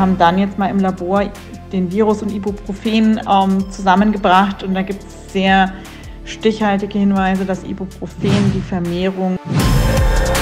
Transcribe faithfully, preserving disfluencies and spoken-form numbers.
haben dann jetzt mal im Labor den Virus und Ibuprofen ähm, zusammengebracht und da gibt es sehr stichhaltige Hinweise, dass Ibuprofen die Vermehrung